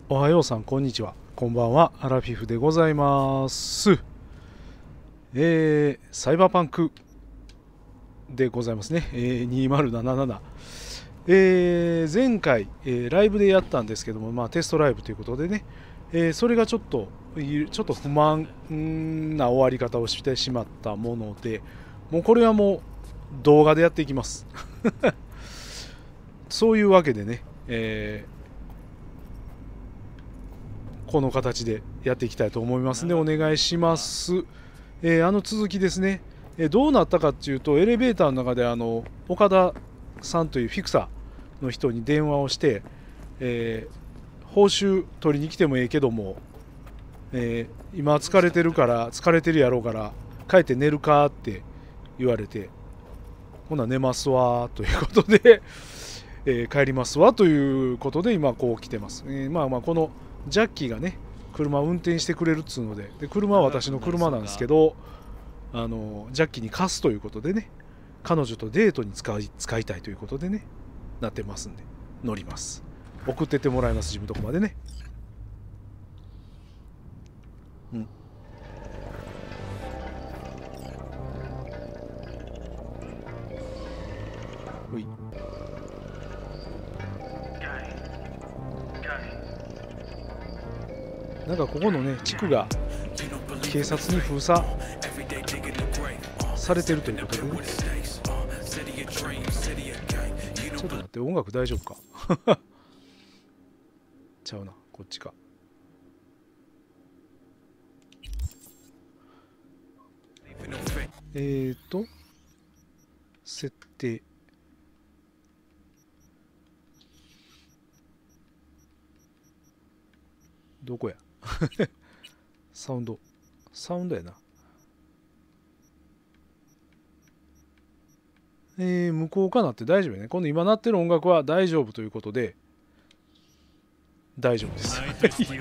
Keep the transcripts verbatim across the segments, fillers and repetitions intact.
おはようさん、こんにちは、こんばんは。アラフィフでございます。えー、サイバーパンクでございますね。えー、にせんななじゅうなな。えー、前回、えー、ライブでやったんですけども、まあ、テストライブということでね、えー、それがちょっと、ちょっと不満な終わり方をしてしまったもので、もうこれはもう動画でやっていきます。そういうわけでね、えーこの形でやっていきたいと思いますのでお願いします。えー、あの続きですね、えー、どうなったかっていうと、エレベーターの中であの岡田さんというフィクサーの人に電話をして、えー、報酬取りに来てもええけども、えー、今疲れてるから疲れてるやろうから帰って寝るかって言われて、ほな寝ますわということで、えー、帰りますわということで今こう来てます。えー、まあまあこのジャッキーがね車を運転してくれるっつうので、で車は私の車なんですけど、あのジャッキーに貸すということでね、彼女とデートに使い使いたいということでねなってますんで乗ります。送ってってもらいます、自分のとこまでね。うん。ほい。なんかここのね地区が警察に封鎖されてるということでね。ちょっと待って、音楽大丈夫か？ちゃうな、こっちか。えーと設定、どこや？サウンドサウンドやな。えー、向こうかなって大丈夫やね。今度今鳴ってる音楽は大丈夫ということで大丈夫です。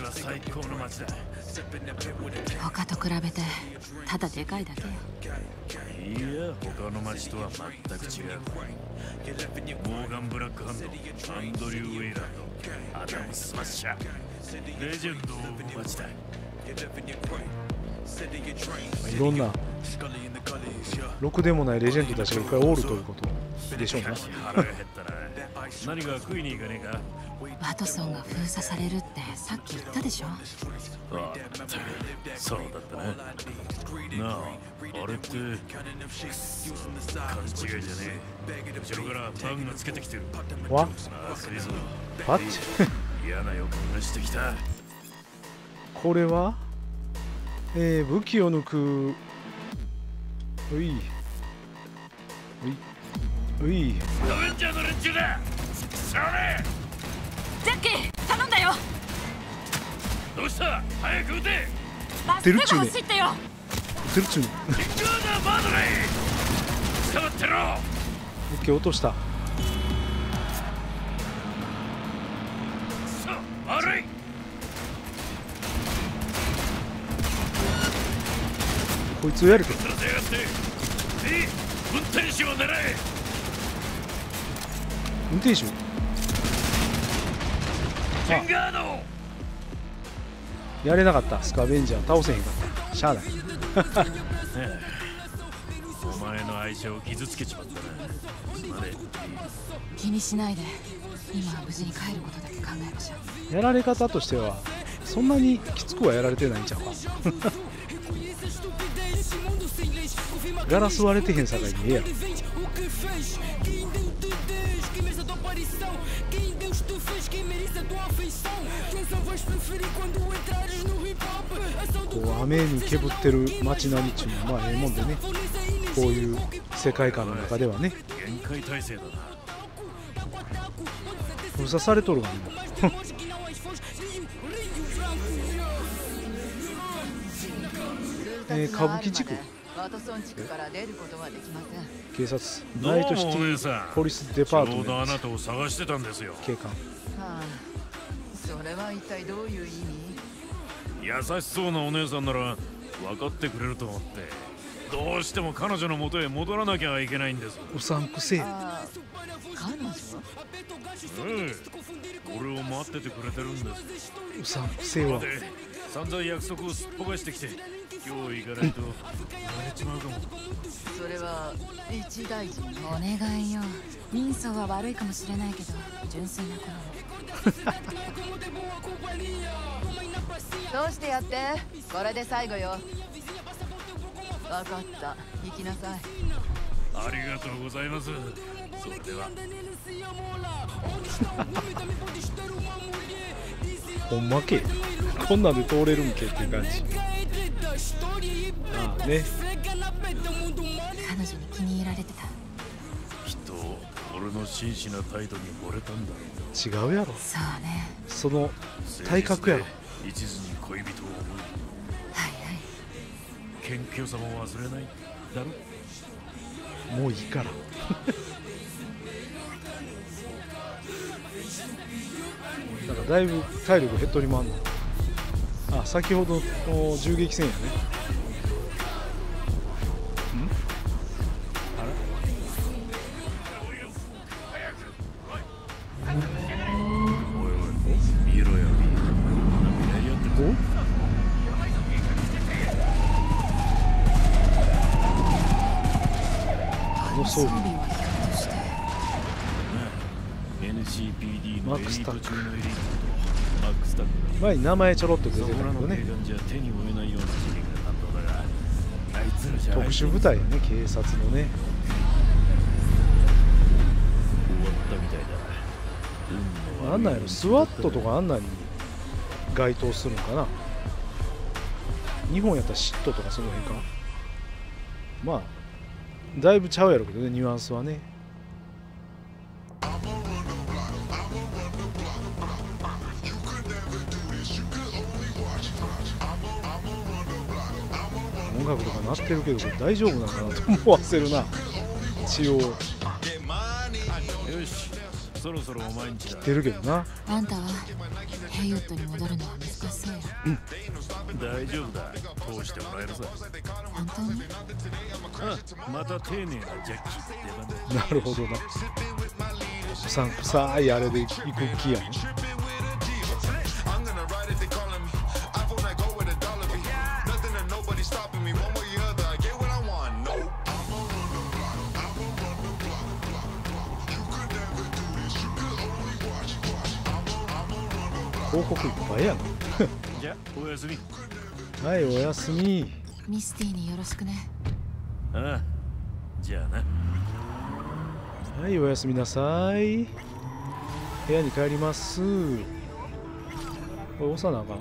他と比べてただでかいだけよ。 いや、他の町とは全く違う。モーガン・ブラックハンド、アンドリュー・ウェイランド、アダム・スマッシャー、レジェンド・オブ・町だ。 いろんなろくでもないレジェンドたちがいっぱいおるということでしょうね。 腹が減ったな。何か食いに行かねえか？ ワトソンが封鎖されるってさっき言ったでしょ。 ああ、そうだったな。なあ、あれって勘違いじゃねえ。後ろからバンがつけてきてる。 わまずいぞ。 はっ嫌な予感がしてきた。 これは、えー、武器を抜く。ういういうい。 アベンジャーの連中だ。それジャッキー頼んだよ。 どうした？早く撃て。 まっすぐ走ってよ。 撃てるっちゅうね。 キングアーバードレイ捕まってろ。 武器落とした。 さあ、悪い。 こいつをやると。 連れてやがって。えい、運転手を狙え。 運転手。 キンガード。 やれなかった。スカベンジャー倒せへんかった。しゃあない。 お前の愛情を傷つけちまったな。まで気にしないで。今は無事に帰ることだけ考えましょう。 やられ方としてはそんなにきつくはやられてないんちゃうか。ガラス割れてへんさかいにええやろ。こう雨にけぶってる街並みっちゅうのはまあええもんでね、こういう世界観の中ではね。 限界体制だな。 封鎖されとるがね。えー、歌舞伎地区警察ナイトシティポリスデパートメント。 ちょうどあなたを探してたんですよ。 警官。 はあ、それは一体どういう意味？ 優しそうなお姉さんなら分かってくれると思って。 どうしても彼女の元へ戻らなきゃいけないんです。 うさんくせえ。 あ彼女ええ、俺を待っててくれてるんです。 うさんくせえわ。 で散々約束をすっぽかしてきて、今日行かないと言われちまうかも。 それは一大事。 お願いよ。人相は悪いかもしれないけど純粋な子なの。 どうしてやって。これで最後よ。分かった、行きなさい。 ありがとうございます。それでは。 ほんまけ。こんなんで通れるんけっていう感じ。ああね。 彼女に気に入られてた。 きっと俺の真摯な態度に惚れたんだろう。 違うやろ。 そうね。 その体格やろ。 一途に恋人を思い、 はいはい。 謙虚さも忘れないだろ。 もういいから。なんかだいぶ体力減っとりまんの。あ、先ほどの銃撃戦やね。ん？あれ？ おいおい、見ろよ。やり合ってる。 あの装備。 はひょっとしてエヌシーピーディー のエリマックスタックート中のエリートとマックスタック前に名前ちょろっと出てたけどそこらのね。 警官じゃ手に負えないような事件が担当だが、あいつらじゃ特殊部隊やね、警察のね。 終わったみたいだ。運の悪いあんなんやろ、スワットとかあんなんに該当するんかな。日本やったらシットとかその辺か。まあだいぶちゃうやろうけどね、ニュアンスはね。音楽とか鳴ってるけどこれ大丈夫なのかなと思わせるな。一応よし、そろそろお前んちだ。 知ってるけどな。 あんたはヘイウッドに戻るのは難しそうや。 大丈夫だ、通してもらえるさ。 本当に？ あ、また丁寧なジャッキーって出番だ。 なるほどな。うさんくさいあれで行く気やね。広告いっぱいやな。 じゃあおやすみ。 はい、おやすみ。 ミスティによろしくね。 ああ、じゃあな。 はい、おやすみなさい。部屋に帰ります。これ押さなあかん？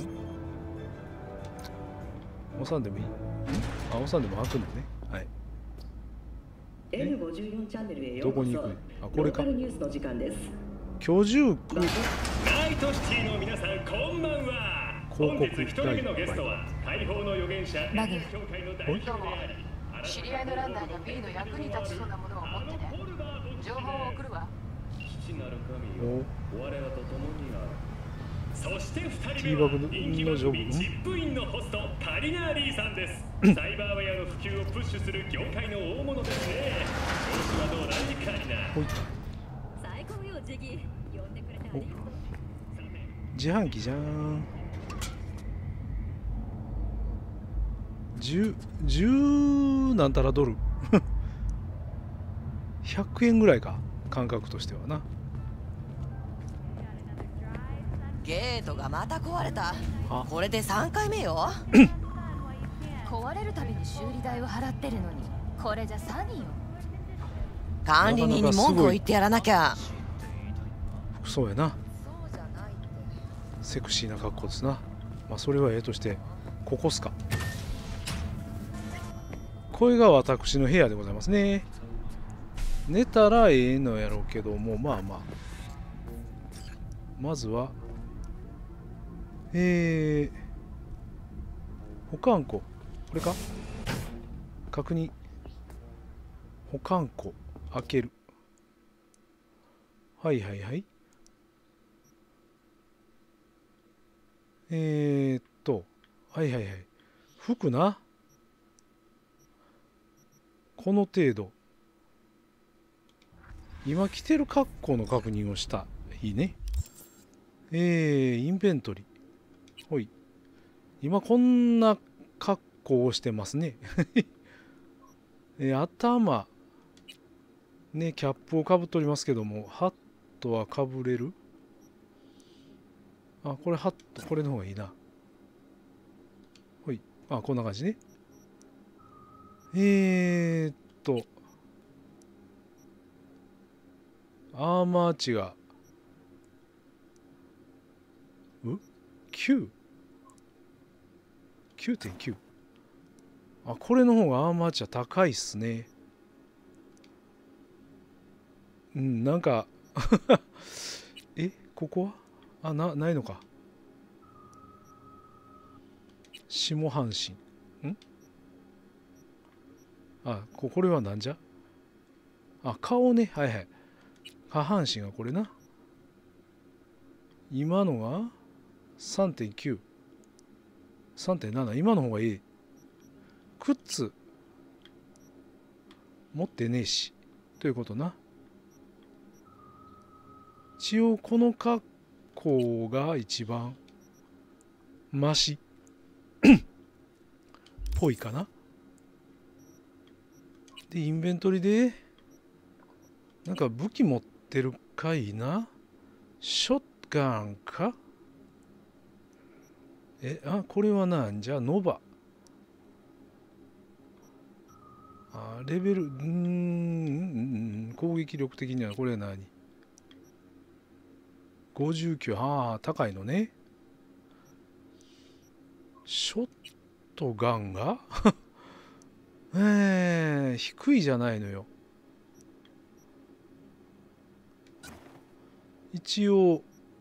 押さんでもいい？あ、押さんでも開くのね。はい。 エヌごじゅうよん チャンネルへようこそ。 どこに行く？あ、これか。 ローカルニュースの時間です。 居住区。 ナイトシティの皆さん、こんばんは。本日一人目のゲストは解放の預言者バグ協会の代表であり、 知り合いのランナーが B の役に立ちそうなものを持ってて、情報を送るわ。 父なる神およ、我らと共にある。そして二人 T 目はバグの人気番組チップインのホストカリナーリーさんです。サイバーウェアの普及をプッシュする業界の大物ですね。調子はどうだいカリナー？ ほい。 最高よジギ呼んでくれてありがとう。 自販機じゃん。十十なんたらドル。ひゃくえんぐらいか、感覚としてはな。 ゲートがまた壊れた。 あ、 これでさんかいめよ。 壊れるたびに修理代を払ってるのに、これじゃ詐欺よ。 管理人に文句を言ってやらなきゃ。 服装やな。セクシーな格好ですな。まあそれはええとして、ここっすか。これが私の部屋でございますね。寝たらええのやろうけども、まあまあ。まずは、えー、保管庫。これか？確認。保管庫。開ける。はいはいはい。えー、っと、はいはいはい。服な。 この程度。今着てる格好の確認をした。いいね。えー、インベントリー。ほい。今こんな格好をしてますね。えー、頭。ね、キャップをかぶっておりますけども、ハットはかぶれる？あ、これハット、これの方がいいな。ほい。あ、こんな感じね。えーっと、アーマー値が、う きゅう？きゅうてんきゅう。あ、これの方がアーマー値は高いっすね。うん、なんか、え、ここはあ、な、ないのか。下半身。んあ、こ、これはなんじゃあ、顔ね。はいはい。下半身がこれな。今のが さんてんきゅう。さんてんなな。今の方がいい。靴。持ってねえし。ということな。一応この格好が一番マシぽいかな。で、インベントリでなんか武器持ってるかいな。ショットガンか。え、あ、これはなんじゃ、ノバ。あ、レベル、うーん、攻撃力的にはこれは何？ごじゅうきゅう。ああ、高いのね。ショットガンがえー、低いじゃないのよ。一応、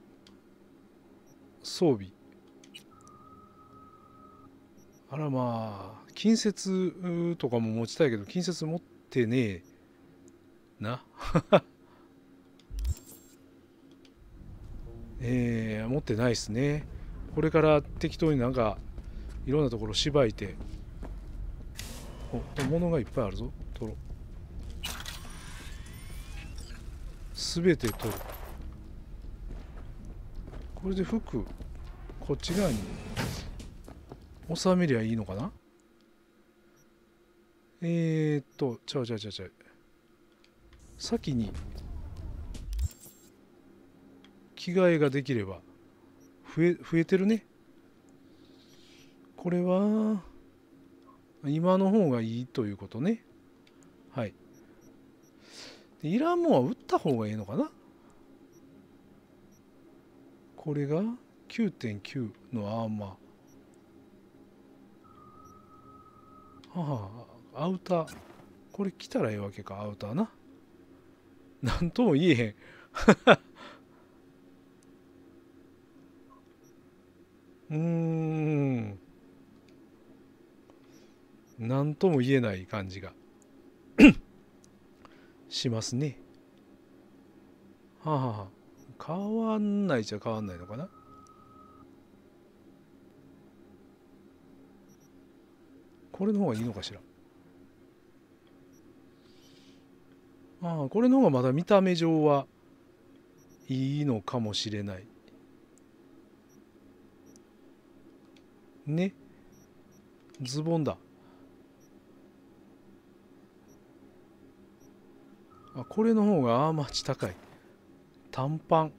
装備。あらまあ、近接とかも持ちたいけど、近接持ってねえな。えー、持ってないですね。これから適当になんかいろんなところしばいて。お、物がいっぱいあるぞ。取ろう。すべて取る。これで服こっち側に収めりゃいいのかな。えーっとちゃうちゃうちゃうちゃう。先に着替えができれば増え、増えてるね。これは今の方がいいということね。はい。でいらんもんは売った方がいいのかな。これが きゅうてんきゅう のアーマー。はあ、アウター。これ着たらいいわけか、アウターな。なんとも言えへん。うーん。なんとも言えない感じがしますね。はあ、はあ、変わんないじゃ変わんないのかな。これの方がいいのかしら。ああ、これの方がまだ見た目上はいいのかもしれない。ね。ズボンだ。あ、これの方がアーマー値高い。短パン。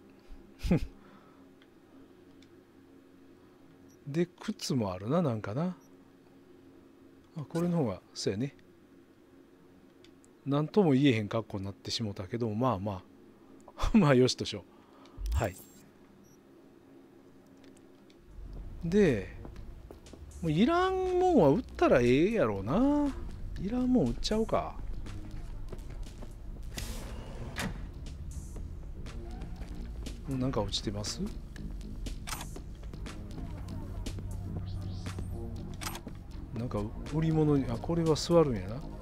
で、靴もあるな、なんかな。あ、これの方が、そうやね。なんとも言えへん格好になってしもたけど、まあまあ。まあ、よしとしよう。はい。で、もういらんもんは売ったらええやろうな。いらんもん売っちゃおうか。なんか落ちてます？なんか売り物に、あ、これは座るんや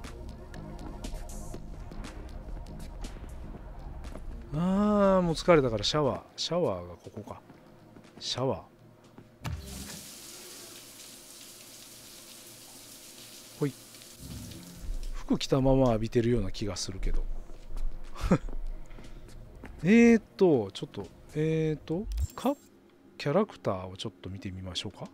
な。あー、もう疲れたからシャワー。シャワーがここか。シャワー。ほい。 服着たまま浴びてるような気がするけどえーっとちょっとえーっとかキャラクターをちょっと見てみましょうか。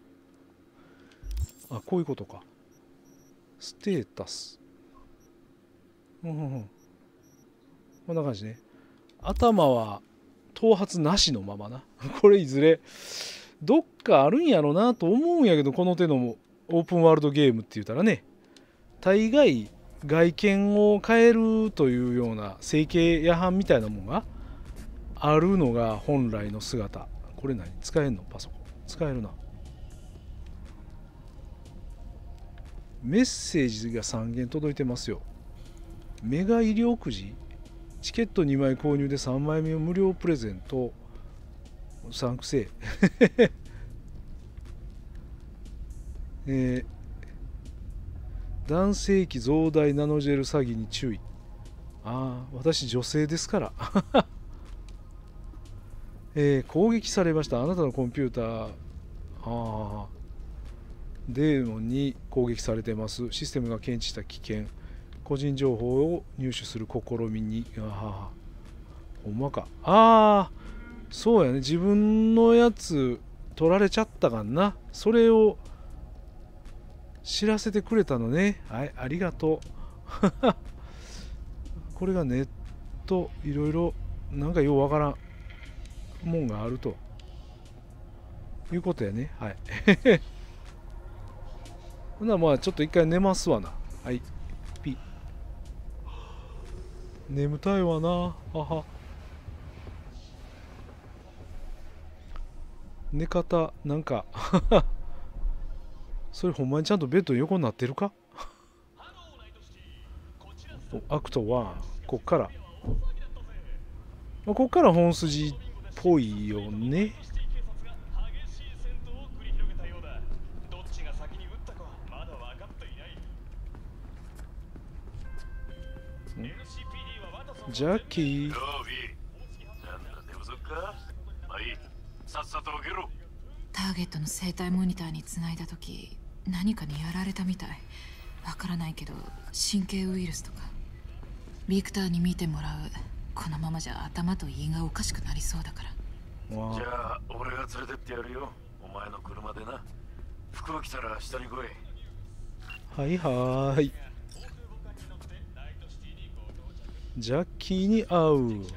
あ、こういうことか。ステータス。うんうんうん。こんな感じね。頭は頭髪なしのままな。これいずれどっかあるんやろなと思うんやけど、この手のオープンワールドゲームって言ったらね、大概外見を変えるというような整形夜半みたいなものがあるのが本来の姿。これ何使えんの？パソコン使えるな。メッセージがさんげん届いてますよ。メガ医療くじ、チケットにまい購入でさんまいめを無料プレゼント。うさんくせええー、男性器増大ナノジェル詐欺に注意。ああ、私女性ですからえー、攻撃されました。あなたのコンピューター、あデーモンに攻撃されてます。システムが検知した危険。個人情報を入手する試みに。あほんまか。ああ、そうやね。自分のやつ取られちゃったかんな。それを知らせてくれたのね。はい、ありがとう。これがネット、いろいろ、なんかようわからんもんがあるということやね。はい。ほな、まあちょっと一回寝ますわな。はい。ピ。眠たいわな。はは。寝方、なんか。それほんまにちゃんとベッドに横になってるか？アクトワン。こっから。まあ、こっから本筋っぽいよね。ジャッキー。 ターゲットの生体モニターにつないだ時、何かにやられたみたい。わからないけど神経ウイルスとか。ビクターに見てもらう。このままじゃ頭と胃がおかしくなりそうだから。 じゃあ俺が連れてってやるよ。お前の車でな。服を着たら下に来い。 はいはーい。ジャッキーに会う。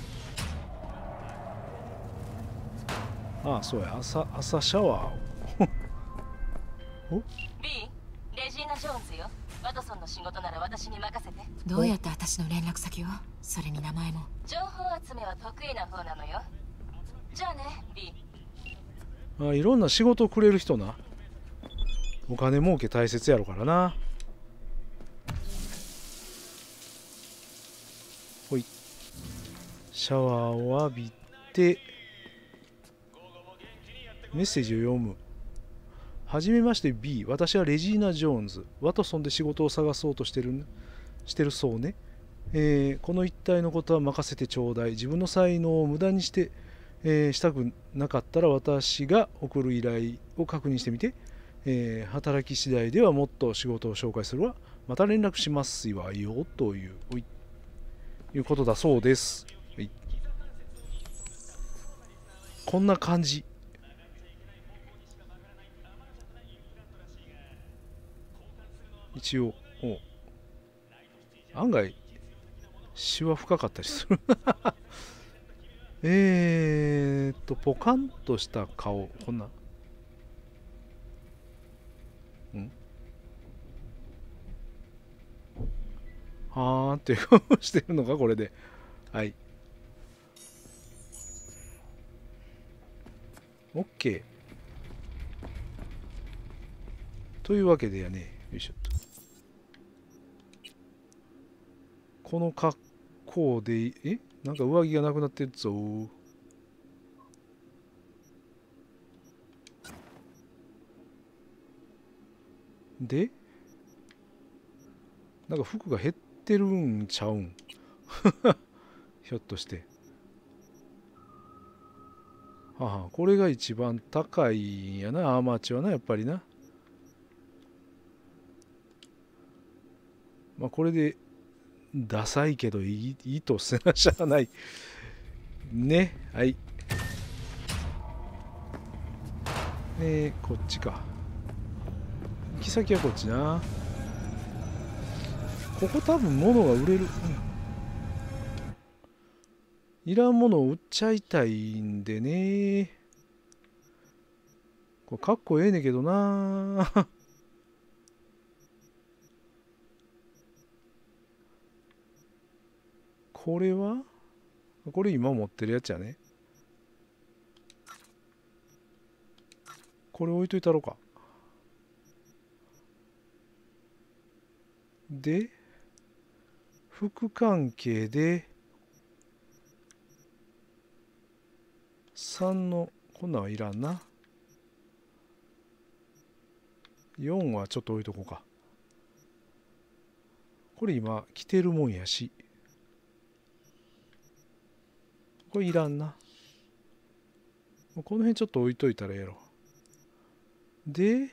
ああ、そうや。朝、朝シャワーを。お B、レジーナ・ジョーンズよ。ワトソンの仕事なら私に任せて。 どうやって私の連絡先を？それに名前も。 情報集めは得意な方なのよ。じゃあね、B。 ああ、いろんな仕事をくれる人な。お金儲け大切やろからな。ほい。シャワーを浴びてメッセージを読む。はじめまして B。私はレジーナ・ジョーンズ。ワトソンで仕事を探そうとしてる、してるそうね。えー、この一帯のことは任せてちょうだい。自分の才能を無駄にして、えー、したくなかったら私が送る依頼を確認してみて。えー、働き次第ではもっと仕事を紹介するわ。また連絡しますわよという、おい、いうことだそうです。はい、こんな感じ。一応お案外詩は深かったりするえーっとポカンとした顔、こんな、んはーっていう顔してるのかこれで。はい OK というわけでやね。よいしょっと。この格好で、えなんか上着がなくなってるぞ。で、なんか服が減ってるんちゃうんひょっとして。はは、これが一番高いんやな、アーマーチはな、やっぱりな。 まあこれでダサいけどいい、いいとせなしゃあないね。はい。えー、こっちか。行き先はこっちな。ここ多分物が売れる、うん、いらんものを売っちゃいたいんでね。これかっこええねんけどな。これはこれ今持ってるやつやね。これ置いといたろうか。で服関係でさんのこんなんはいらんな。よんはちょっと置いとこうか。これ今着てるもんやし、これいらんな。この辺ちょっと置いといたらええやろ。で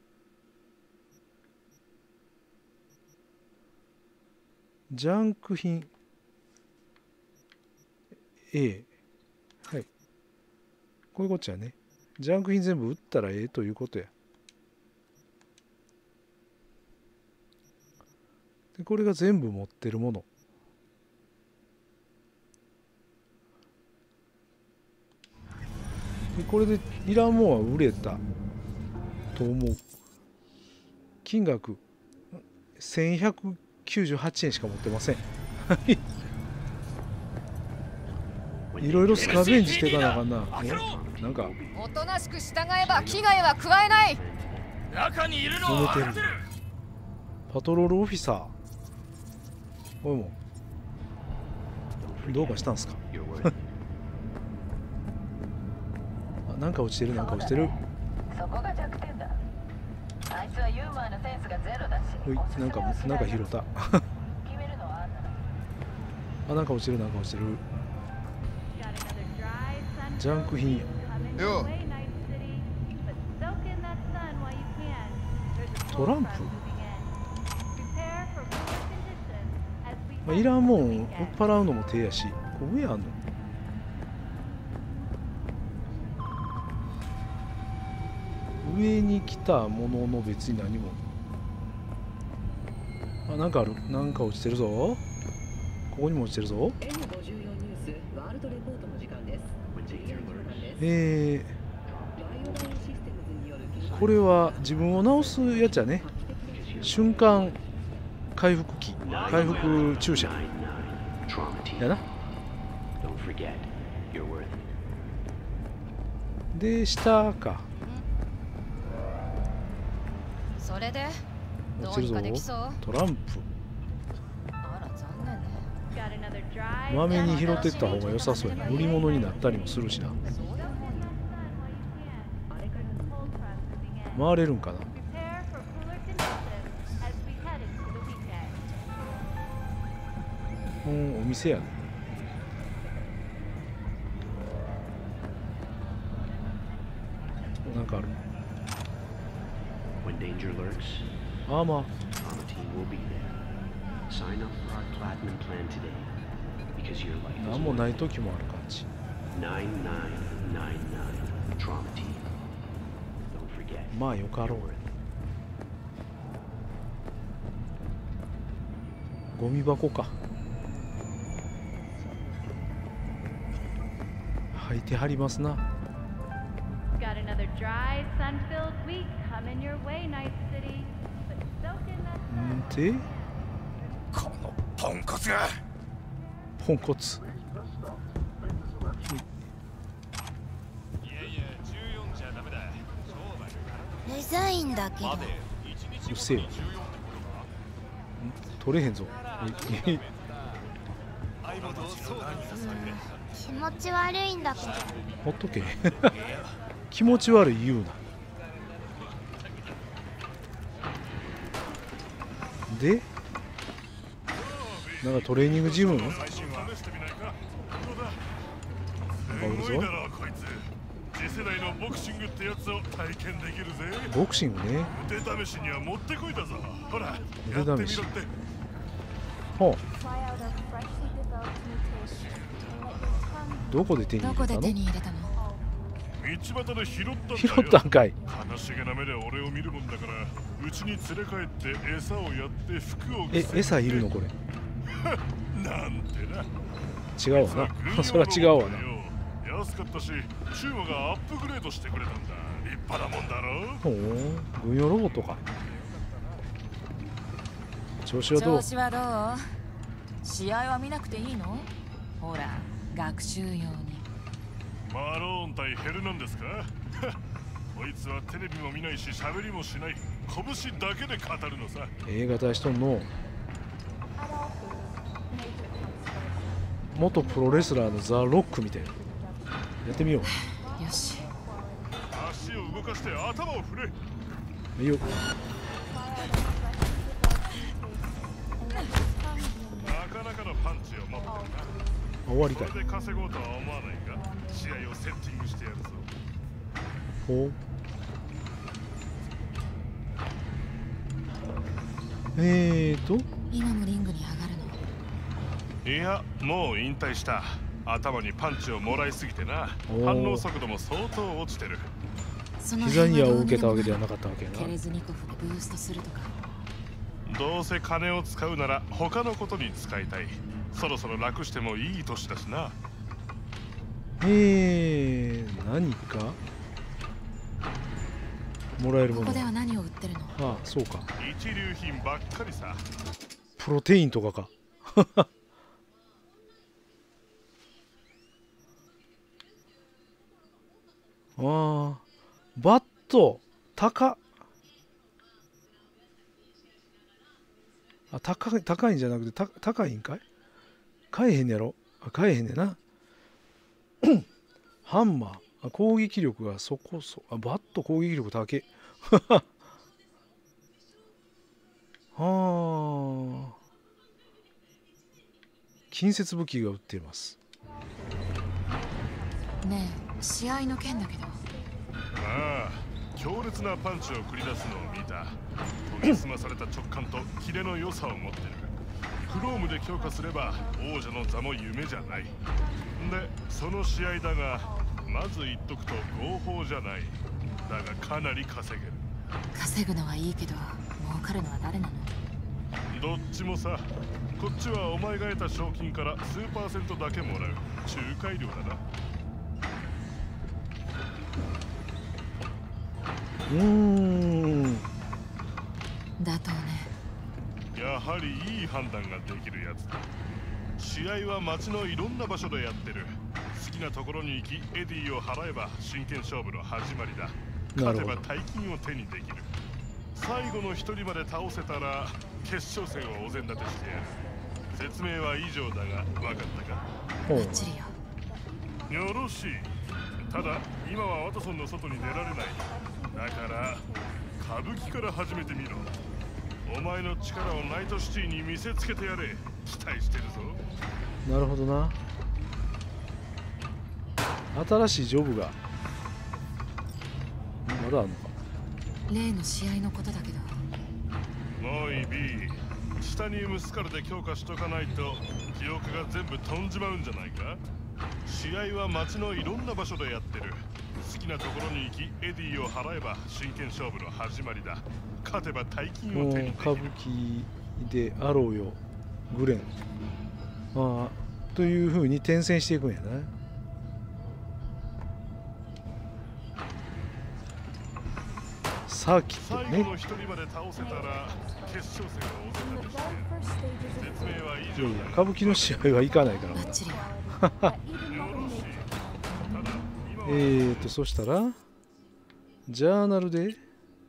ジャンク品 A、 はい、こういうことじゃね。ジャンク品全部売ったらええということや。でこれが全部持ってるもの。でこれでいらんもんは売れたと思う。金額せんひゃくきゅうじゅうはちえんしか持ってません。いろいろスカベンジしていかなあかんな。えなんかおとなしく従えば危害は加えない。 中にいるの揉はめてる。パトロールオフィサー、おいもどうかしたんすか。あ、なんか落ちてる、なんか落ちてる。 そこが弱点だ。あいつはユーモアのセンスがゼロだし。 おい、なんかなんか拾った。 決めるのはあんただ。 あ、なんか落ちてる、なんか落ちてる。ジャンク品や。 よトランプ、まあ、いらんもん売っ払うのも手やし、こう上あんの。上に来たものの別に何も。あ、なんかある、なんか落ちてるぞ。ここにも落ちてるぞ。 エヌごじゅうよん ニュースワールドレポートの時間です。 えー、これは自分を治すやつやね。瞬間回復器、回復注射やな。で下か。 それでどう落ちるぞにかできそう。 トランプ。 あら残念ね。 まめに拾ってった方が良さそうやな。売り物になったりもするしな。回れるんかな。うん、お店やね。なんかある。アーマー。なんもない時もある感じ。まあよかろう。ゴミ箱か。履いてはりますな。んでこのポンコツが。 ポンコツ。 デザインだけどうっせえわ。取れへんぞ。 気持ち悪いんだけど。 ほっとけ。気持ち悪い言うな。でなんかトレーニングジムなんかおるぞ。 次世代のボクシングってやつを体験できるぜ。 ボクシングね。 腕試しにはもってこいだぞ。ほら、 腕試しやってみろって。 ほう。どこで手に入れたの？ どこで手に入れたの？ 道端で拾ったんだよ。 拾ったんかい。 悲しげな目で俺を見るもんだから、うちに連れ帰って餌をやって服を着せて。 え、餌いるのこれ？ なんてな。 違うわな。そりゃ違うわな。 安かったし、チューマがアップグレードしてくれたんだ。立派なもんだろ。 ほう、軍用ロボットか。調子はどう？ 調子はどう？試合は見なくていいの？ほら、学習用に。 マローン対ヘルナンデスか？こいつはテレビも見ないし喋りもしない。拳だけで語るのさ。 映画対しとんの。元プロレスラーのザ・ロックみたいな。やってみよう。よし。 足を動かして頭を振れ。 いいよ。 なかなかのパンチを持ってるな。 終わりかい。 それで稼ごうとは思わないか。試合をセッティングしてやるぞ。 ほう。えーと今もリングに上がるの？ いや、もう引退した。頭にパンチをもらいすぎてな。反応速度も相当落ちてる。 膝には受けたわけではなかったわけやな。 ケレズニコフでブーストするとか。 どうせ金を使うなら他のことに使いたい。そろそろ楽してもいい年だしな。 えー、何かもらえるもの。 ここでは何を売ってるの？ ああ、そうか。 一流品ばっかりさ。 プロテインとかか。ああ、バット高っ。あ、高い高いんじゃなくてた高いんかい？買えへんねやろ。あ、買えへんねんな。ハンマー。あ、攻撃力がそこそ。あ、バット攻撃力高け。はあ。近接武器が売っています。 ねえ、試合の件だけど。 ああ、強烈なパンチを繰り出すのを見た。研ぎ澄まされた直感とキレの良さを持ってる。クロームで強化すれば王者の座も夢じゃない。で、その試合だが、まず言っとくと合法じゃない。だがかなり稼げる。 稼ぐのはいいけど、儲かるのは誰なの？ どっちもさ。こっちはお前が得た賞金から数パーセントだけもらう仲介料だな。 うーん。 だとね。 やはりいい判断ができるやつだ。試合は街のいろんな場所でやってる。好きなところに行きエディを払えば真剣勝負の始まりだ。勝てば大金を手にできる。最後の一人まで倒せたら決勝戦をお膳立てしてやる。説明は以上だが分かったか？ バッチリよ。 よろしい。ただ今はワトソンの外に出られない。だから歌舞伎から始めてみろ。お前の力をナイトシティに見せつけてやれ。期待してるぞ。 なるほどな。新しいジョブがまだあるのか。 例の試合のことだけど。 もういい B。 チタニウムスカルで強化しとかないと記憶が全部飛んじまうんじゃないか。試合は街のいろんな場所でやってる。好きなところに行きエディを払えば真剣勝負の始まりだ。勝てば大金を手にできる。 歌舞伎でアローよグレン、ああ、というふうに転戦していくんやね。サーキットね。 最後の一人まで倒せたら決勝戦をお膳立てして説明は以上だ。 いやいや、歌舞伎の試合は行かないからな。えーとそしたらジャーナルで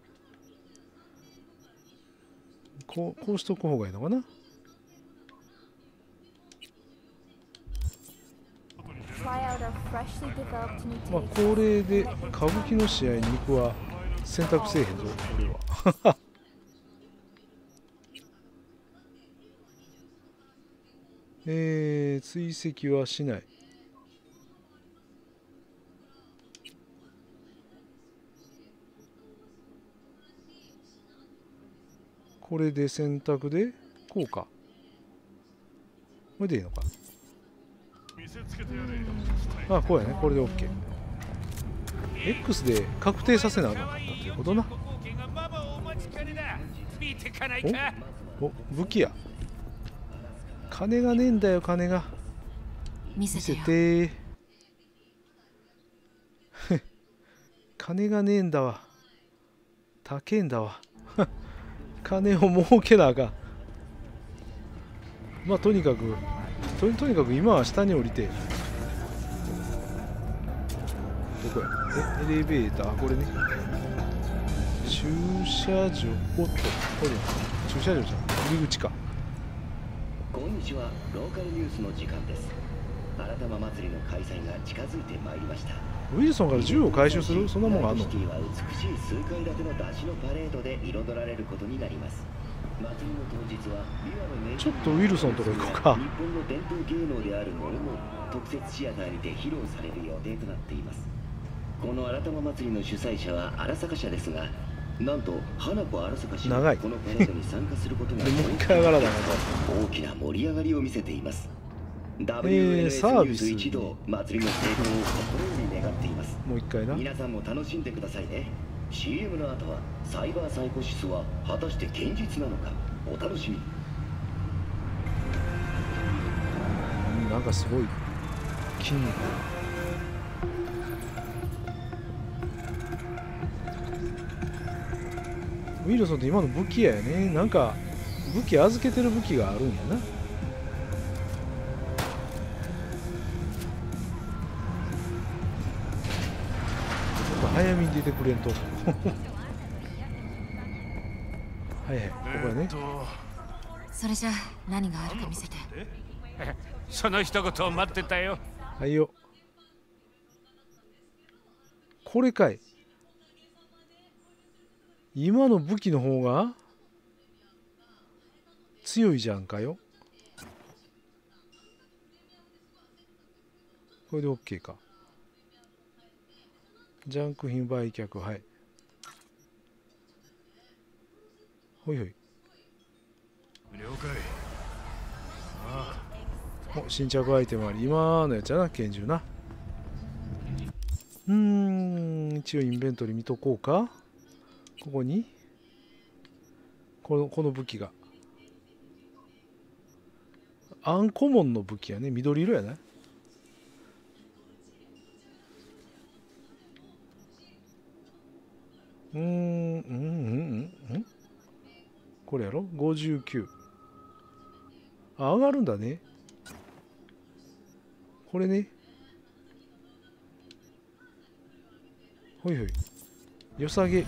こうこうしとく方がいいのかな。まあこれで歌舞伎の試合に行くは選択せえへんぞ俺は。えー、追跡はしない。これで選択でこうか。 れでいいのか。あ、こうやね。これで OK。X で確定させなあかんかったということな。おお、武器や。金がねえんだよ、金が。 見見せせてよ。 てー。金がねえんだわ。高えんだわ。金を儲けなあかん。まあとにかくとにとにかく今は下に降りて、どこや、えエレベーター、これね、駐車場、おっとこれ駐車場じゃん、入り口か。 こんにちは。ローカルニュースの時間です。新玉祭りの開催が近づいてまいりました。 ウィルソンから銃を回収する、そんなもんがあんの？ シティは美しい数階建ての出汁のパレードで彩られることになります。祭りの当日はビワの名ちょっとウィルソンとか行こうか。 日本の伝統芸能である能も特設シアターにて披露される予定となっています。この新玉祭りの主催者は荒坂社ですが、なんと花子荒坂氏が長いこのパレードに参加することがでもう一回上がらない大きな盛り上がりを見せています。 えダブーリューエヌエスサービスニュース一同、祭りの成功を心より願っています。 もう一回な。 皆さんも楽しんでくださいね。 シーエム の後はサイバーサイコシスは果たして現実なのか、お楽しみに。 うん、なんかすごい筋肉。ウィルソンって今の武器やね。なんか武器預けてる武器があるんやな。早めに出てくれんと。はいはい、ここやね。 それじゃあ何があるか見せて。 その一言を待ってたよ。 はいよ。これかい。今の武器の方が強いじゃんかよ。これで OK か。ジャンク品売却、はい。ほいほい。 了解。あお、新着アイテムあり。今のやつやな、拳銃な。うーん、一応インベントリ見とこうか。ここにこの、この武器が。アンコモンの武器やね。緑色やね。うーん、うん、うん、うん。これやろ ?ごじゅうきゅう。あ、上がるんだね。これね。ほいほい。良さげ。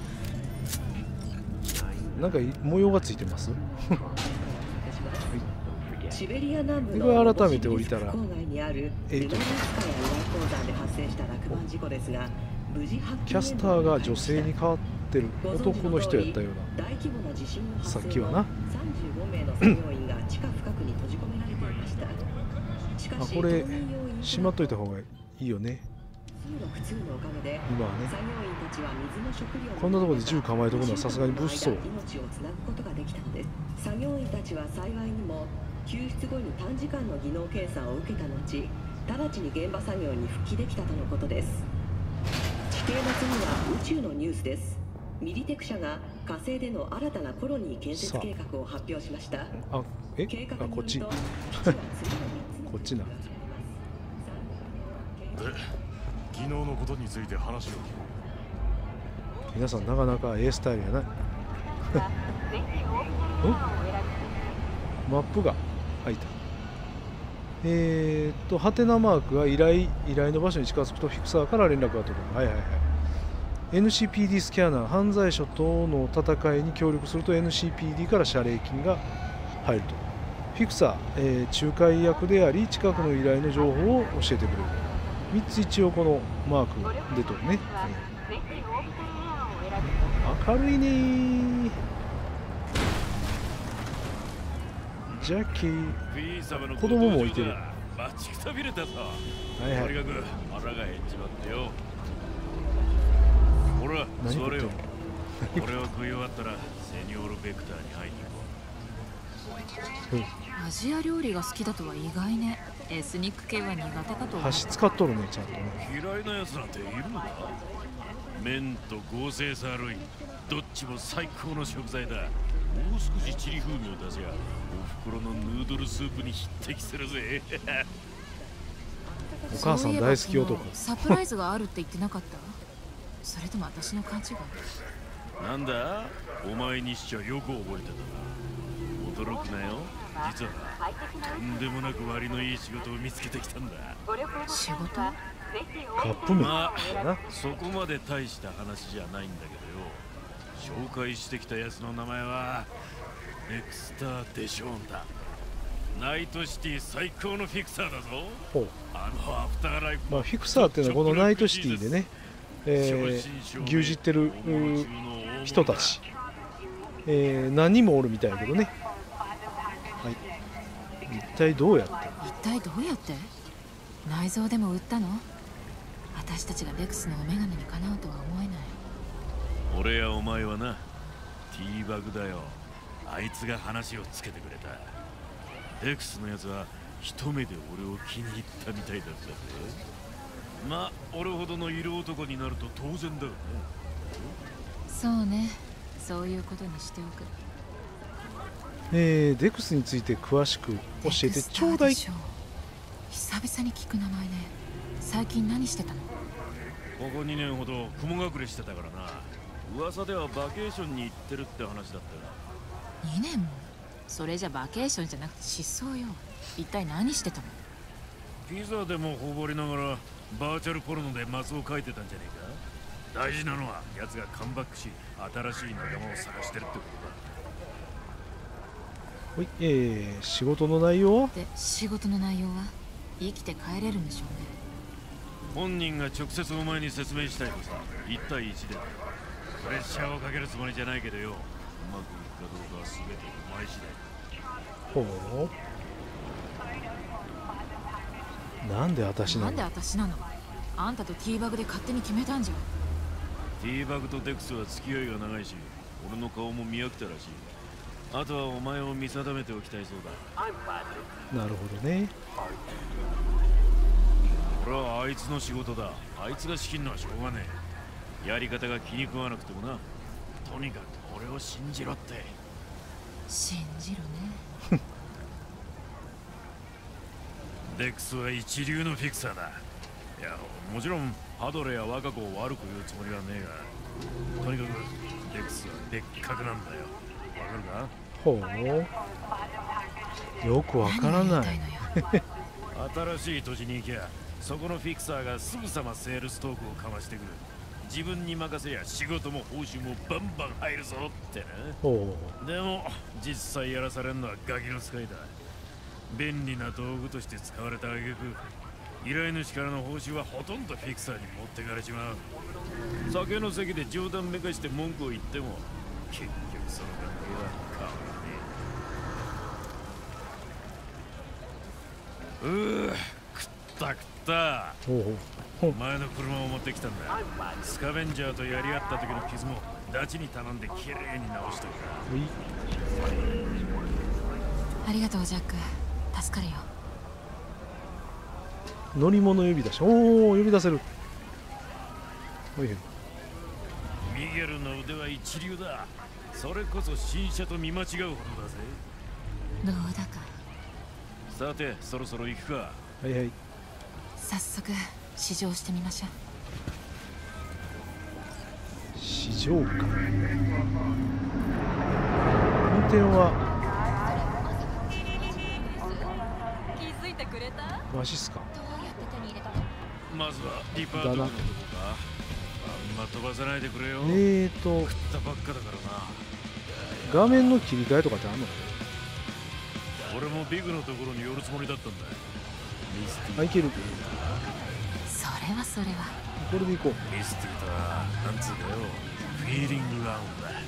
なんか模様がついてます。 シベリア南部これの改めて降りたら郊外にあるえっとルノースカヤ岩鉱山で発生した落盤事故ですが、無事発見キャスターが女性に変わってる男の人やったような。 大規模な地震の発生さっきはなさんじゅうごめいの作業員が地下深くに閉じ込められていました。しかしあ、これ島しまっといた方がいいよね。 通のおかげで今はね。 作業員たちは水の食料をこんなところで銃構えとくのはさすがに物騒。 命をつなぐことができたのです。作業員たちは幸いにも救出後に短時間の技能検査を受けた後、直ちに現場作業に復帰できたとのことです。地形の次は宇宙のニュースです。ミリテク社が火星での新たなコロニー建設計画を発表しました。 あ、え計画あ、こっち。 によこるとっちな。 で、昨日のことについて話を聞く。 皆さんなかなか A スタイルやな。んマップが開いた。えー、っと、ハテナマークが依頼、依頼の場所に近づくとフィクサーから連絡が届く。はいはいはい。エヌシーピーディー スキャナー、犯罪者との戦いに協力すると エヌシーピーディー から謝礼金が入ると。フィクサー、えー、仲介役であり、近くの依頼の情報を教えてくれる。みっつ一応このマーク出とるね。はい、明るいねー。ジャッキー、子供も置いてる。 待ちくたびれたぞ。 はいはい。 とにかく腹が減っちまってよ。ほら、 何座れよ。 食ってんのこれを食い終わったらセニョールベクターに会いに行こう。 アジア料理が好きだとは意外ね。エスニック系は苦手かと思う。 箸使っとるねちゃんとね。 嫌いなやつなんているのか。麺と合成サーロイン、どっちも最高の食材だ。もう少しチリ風味を出せばお袋のヌードルスープに匹敵するぜ。 お母さん大好き男。 サプライズがあるって言ってなかった？それとも私の勘違い？ なんだ、お前にしちゃよく覚えてたな。驚くなよ。実はとんでもなく割のいい仕事を見つけてきたんだ。 仕事？ カップ麺まあそこまで大した話じゃないんだけどよ。紹介してきたやつの名前はデクスター・デショーンだ。ナイトシティ最高のフィクサーだぞ。 ほう。 あのアフターライフ。 まあフィクサーっていうのはこのナイトシティでね、えー、牛耳ってる人たち、えー、何人もおるみたいだけどね。はい。一体どうやって？ 一体どうやって？内臓でも売ったの？私たちがデクスのお眼鏡にかなうとは思えない。 俺やお前はな、ティーバグだよ。あいつが話をつけてくれた。デクスのやつは一目で俺を気に入ったみたいだったぜ。まあ俺ほどの色男になると当然だよね。 そうね、そういうことにしておく。 えー、デクスについて詳しく教えてちょうだい。 久々に聞く名前ね。最近何してたの？ ここにねんほど雲隠れしてたからな。噂ではバケーションに行ってるって話だったよ。 にねんも？それじゃバケーションじゃなくて失踪よ。一体何してたの？ ピザでもほぼりながらバーチャルポルノでマスを描いてたんじゃねえか。大事なのは奴がカムバックし新しい仲間を探してるってことだ。 はい、えー、仕事の内容は？ で、仕事の内容は生きて帰れるんでしょうね。 本人が直接お前に説明したいとさ。いち対いちでプレッシャーをかけるつもりじゃないけどよ、うまくいくかどうかは全てお前次第。 ほう。なんで私なの？ なんで私なの？あんたとティーバグで勝手に決めたんじゃん。 ティーバグとデクスは付き合いが長いし、俺の顔も見飽きたらしい。あとはお前を見定めておきたいそうだ。 なるほどね。 これはあいつの仕事だ。あいつが仕切るのはしょうがねえ。やり方が気に食わなくてもな。とにかく俺を信じろって。 信じるね。 デクスは一流のフィクサーだ。いや、もちろんハドレや我が子を悪く言うつもりはねえが、とにかくデクスは別格なんだよ。わかるか？ ほう。よくわからない。 新しい土地に行きゃ、そこのフィクサーがすぐさまセールストークをかましてくる。自分に任せや仕事も報酬もバンバン入るぞってな。 ほう。でも実際やらされるのはガキの使いだ。便利な道具として使われた挙句、依頼主からの報酬はほとんどフィクサーに持ってかれちまう。酒の席で冗談めかして文句を言っても結局その関係は変わらねえ。うー、食った食った。 ほうほう。 前の車を持ってきたんだ。スカベンジャーとやり合った時の傷もダチに頼んできれいに直してるから。 ありがとうジャック、助かるよ。 乗り物呼び出し。おお、呼び出せる。おいへん。 ミゲルの腕は一流だ。それこそ新車と見間違うほどだぜ。 どうだか。 さてそろそろ行くか。 はいはい。 早速試乗してみましょう。 試乗か。運転は気づいてくれた？ マジっすか。 どうやって手に入れたの？ まずはリパートのとこか。あんま飛ばさないでくれよ。 えーと食ったばっかだからな。 画面の切り替えとかってあんの？ 俺もビグのところに寄るつもりだったんだ。ミスティー。 あ、いける。 それはそれは。 これで行こう。 ミスティーとはなんつうかよ、フィーリングラウンドだ。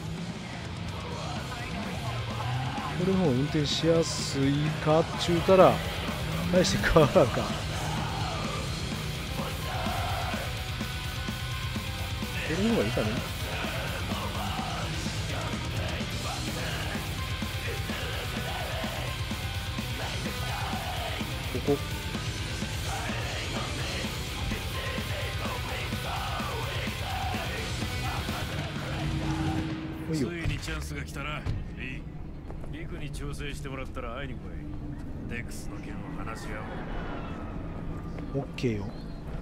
これも運転しやすいかっちゅうたら大して変わらんか。これの方がいいかね。 こ。 ついにチャンスが来たな。リリクに調整してもらったら会いに来い。デックスの件を話し合おう。 オッケーよ。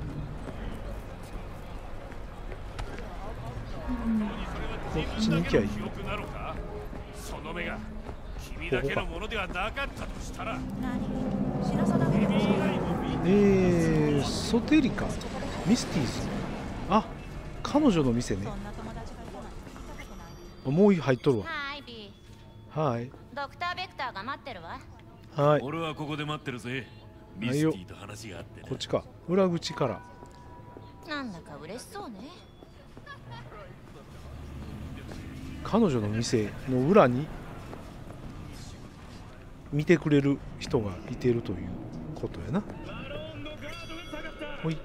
こっちに行きゃいい。 その目が君だけのものではなかったとしたら。 えー、ソテリカミスティーズ。あ、彼女の店ね。もう入っとるわ。はい。 ドクターベクターが待ってるわ。 はい。 俺はここで待ってるぜ。ミスティと話があってね。 こっちか。裏口から。 なんだか嬉しそうね。 彼女の店の裏に見てくれる人がいてるということやな。ほい。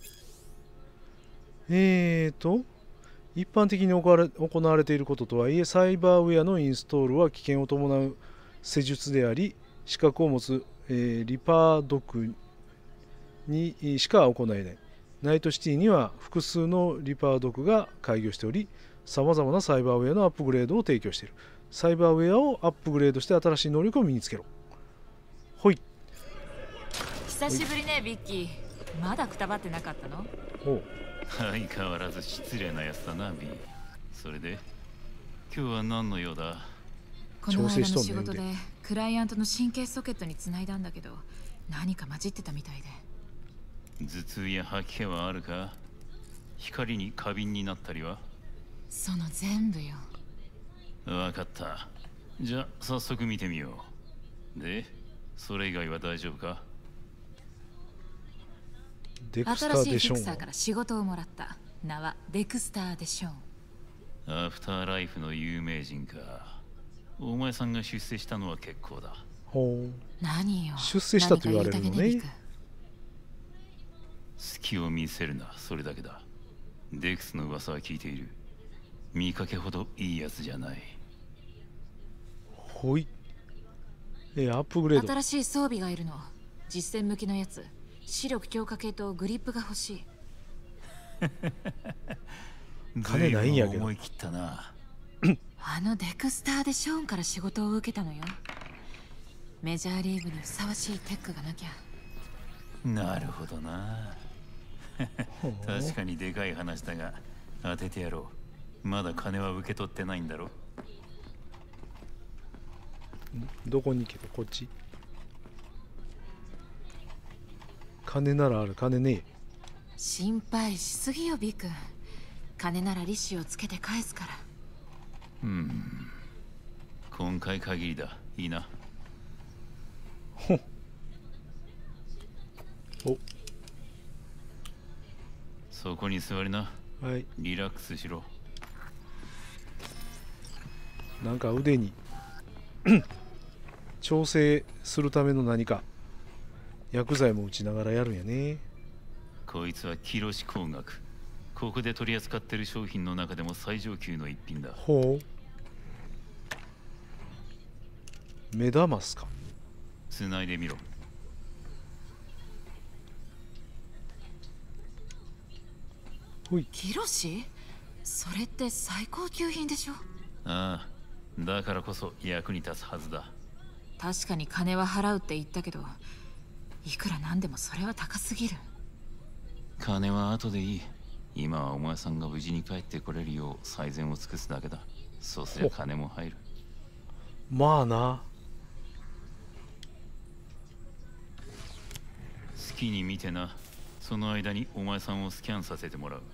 えーと一般的に行われ、行われていることとはいえ、サイバーウェアのインストールは危険を伴う施術であり、資格を持つ、えー、リパードクにしか行えない。ナイトシティには複数のリパードクが開業しており、さまざまなサイバーウェアのアップグレードを提供している。サイバーウェアをアップグレードして新しい能力を身につけろ。ほい。 久しぶりね、ビッキー。まだくたばってなかったの？ おう。 相変わらず失礼なやつだな、ビー。それで今日は何の用だ？ この間の仕事でクライアントの神経ソケットにつないだんだけど、何か混じってたみたいで。 頭痛や吐き気はあるか？光に過敏になったりは？ その全部よ。 分かった。じゃあ早速見てみよう。で、それ以外は大丈夫か？ デクスター・新しいデションフィクサーから仕事をもらった。名はデクスター・デション。 アフターライフの有名人か。お前さんが出世したのは結構だ。 ほう。 何よ。 出世したと言われるのね。 隙を見せるな、それだけだ。デクスの噂は聞いている。見かけほどいいやつじゃない。 ほい。えー、アップグレード。 新しい装備がいるの。実戦向きのやつ。視力強化系とグリップが欲しい。 金ないんやけど。 思い切ったな。 あのデクスターでショーンから仕事を受けたのよ。メジャーリーグにふさわしいテックがなきゃ。 なるほどな。確かにでかい話だが当ててやろう。まだ金は受け取ってないんだろ。 どこに行けばこっち。金ならある。金ねえ。 心配しすぎよビク。金なら利子をつけて返すから。 うん。今回限りだ。いいな。 ほっ。お。 そこに座りな。 はい。 リラックスしろ。 なんか腕に調整するための何か薬剤も打ちながらやるんやね。 こいつはキロシ工学。ここで取り扱ってる商品の中でも最上級の一品だ。 ほう。目玉すか。 つないでみろ。 ほい。 キロシ？それって最高級品でしょ？ ああ、だからこそ役に立つはずだ。 確かに金は払うって言ったけど、いくらなんでもそれは高すぎる。 金は後でいい。今はお前さんが無事に帰ってこれるよう最善を尽くすだけだ。そうすりゃ金も入る。 まあな。 好きに見てな。その間にお前さんをスキャンさせてもらう。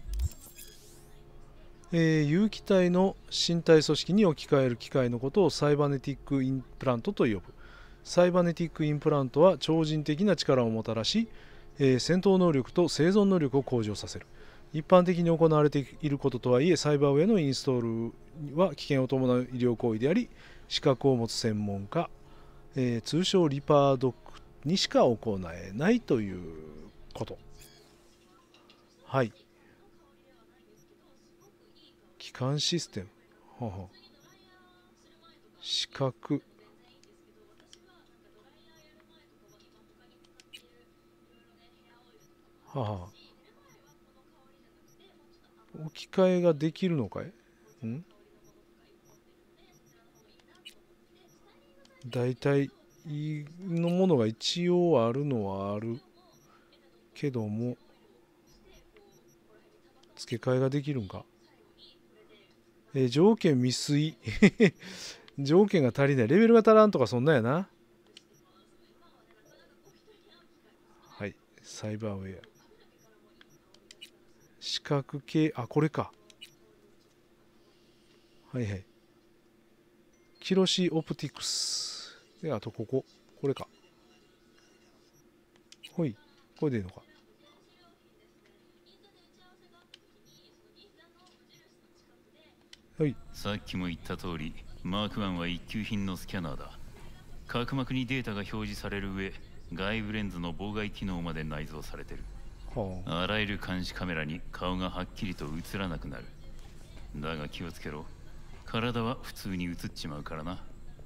えー、有機体の身体組織に置き換える機械のことをサイバネティックインプラントと呼ぶ。サイバネティックインプラントは超人的な力をもたらし、えー、戦闘能力と生存能力を向上させる。一般的に行われていることとはいえ、サイバーウェアのインストールは危険を伴う医療行為であり、資格を持つ専門家、えー、通称リパードックにしか行えないということ。はい。基幹システム。はは。資格。 はは置き換えができるのかい？ん大体のものが一応あるのはあるけども、付け替えができるんか。えー、条件未遂条件が足りない、レベルが足らんとかそんなんやな。はい、サイバーウェア四角形、あこれか。はいはい、キロシオプティクスで、あとこここれか。ほい、これでいいのか。はい、 さっきも言った通り、マークワンは一級品のスキャナーだ。角膜にデータが表示される上、外部レンズの妨害機能まで内蔵されてる。はあ、あらゆる監視カメラに顔がはっきりと映らなくなる。だが気をつけろ、体は普通に映っちまうからな。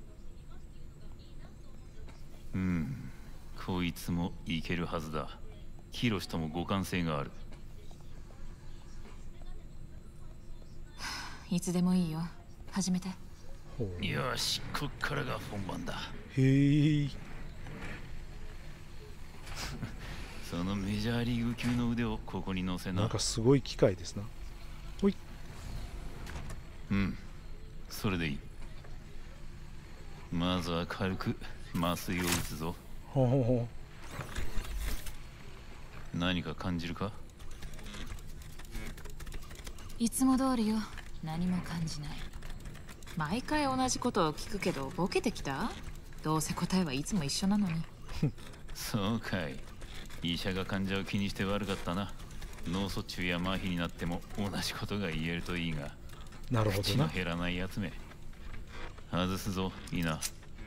うん、こいつもいけるはずだ。ヒロシとも互換性がある。 いつでもいいよ、始めて。 よし、こっからが本番だ。 へえそのメジャーリーグ級の腕をここに乗せな。 なんかすごい機械ですな。ほい。 うん、それでいい。まずは軽く麻酔を打つぞ。 ほうほうほう。何か感じるか？ いつも通りよ、何も感じない。毎回同じことを聞くけどボケてきた？どうせ答えはいつも一緒なのに。 そうかい。医者が患者を気にして悪かったな。脳卒中や麻痺になっても同じことが言えるといいが。 なるほどな。 口の減らないやつめ。外すぞ、いいな。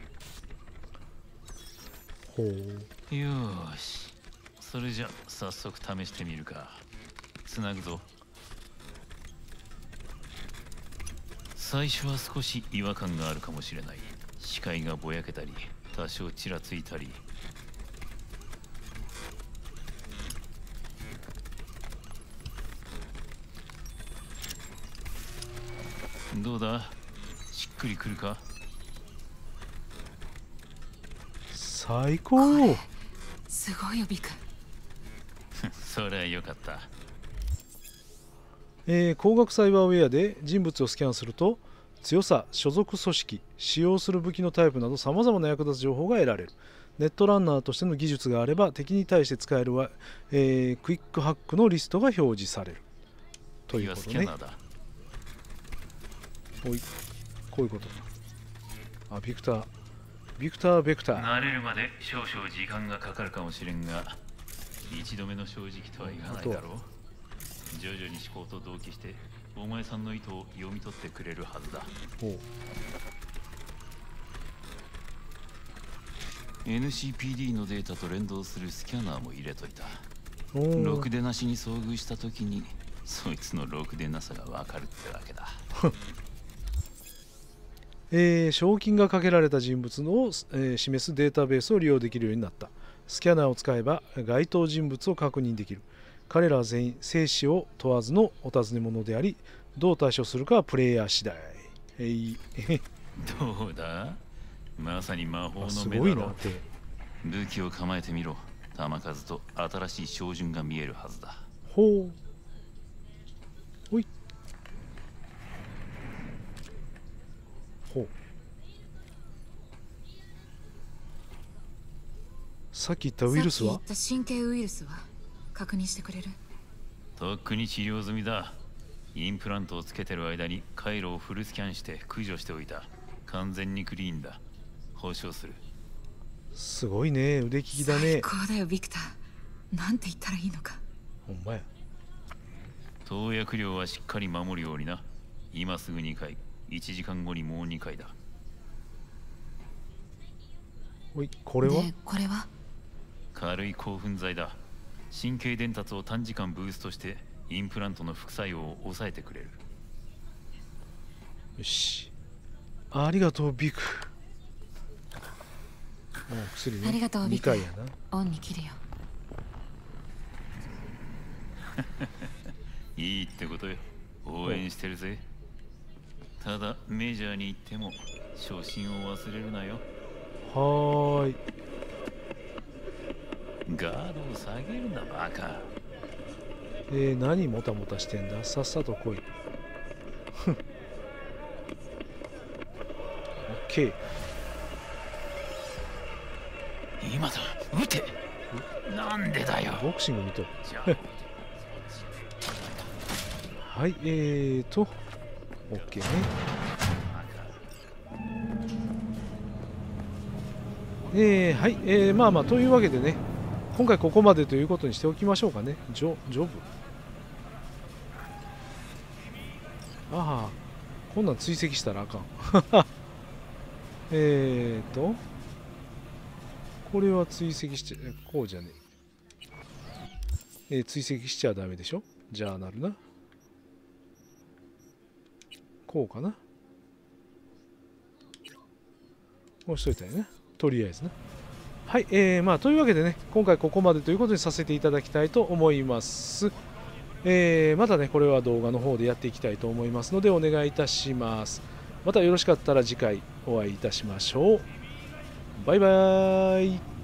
ほう。 よーし、それじゃ早速試してみるか。つなぐぞ。最初は少し違和感があるかもしれない。視界がぼやけたり、多少ちらついたり。どうだ？しっくりくるか？ 最高。 すごいよビク。 そりゃよかった。 えー、光学サイバーウェアで人物をスキャンすると、強さ、所属組織、使用する武器のタイプなどさまざまな役立つ情報が得られる。ネットランナーとしての技術があれば敵に対して使える、えー、クイックハックのリストが表示されるということね。おい、こういうこと。あ、ビクタービクターベクター。 慣れるまで少々時間がかかるかもしれんが、一度目の正直とはいかないだろう。徐々に思考と同期してお前さんの意図を読み取ってくれるはずだ。おう。 エヌシーピーディー のデータと連動するスキャナーも入れといた。ろくでなしに遭遇した時にそいつのろくでなさがわかるってわけだ。 えー、賞金がかけられた人物の、えー、示すデータベースを利用できるようになった。スキャナーを使えば該当人物を確認できる。彼らは全員生死を問わずのお尋ね者であり、どう対処するかはプレイヤー次第。えいどうだ、まさに魔法の目だろ。武器を構えてみろ。弾数と新しい照準が見えるはずだ。 ほう。ほい。ほう。さっき言ったウイルスは？ さっき言った神経ウイルスは確認してくれる？ とっくに治療済みだ。インプラントをつけてる間に回路をフルスキャンして駆除しておいた。完全にクリーンだ。保証する。 すごいね、腕利きだね。 最高だよビクター。なんて言ったらいいのか。 ほんまや。 投薬量はしっかり守るようにな。今すぐにかい、いちじかんごにもうにかいだ。 おい、これは？ で、これは？ 軽い興奮剤だ。神経伝達を短時間ブーストしてインプラントの副作用を抑えてくれる。 よし、ありがとうビク。お薬ね。 ありがとうビク。 にかいやな。 オンに切るよ。 いいってことよ。応援してるぜ。ただメジャーに行っても初心を忘れるなよ。 はーい。 ガードを下げるなバカ。 えー、何もたもたしてんだ。さっさと来い。オッケー。 今だ、撃て。なんでだよ。 ボクシング見とる。はい、えーと、オッケーね。えー、はい、えー、まあまあ、というわけでね、今回ここまでということにしておきましょうかね。ジョ、ジョブ。ああ、こんなん追跡したらあかん。えーと、これは追跡しちゃ、こうじゃねえ。えー、追跡しちゃダメでしょ。ジャーナルな。こうかな。こうしといたよね。とりあえずね。はい、えー、まあというわけでね、今回ここまでということにさせていただきたいと思います。えー、またね、これは動画の方でやっていきたいと思いますので、お願いいたします。またよろしかったら次回お会いいたしましょう。バイバーイ。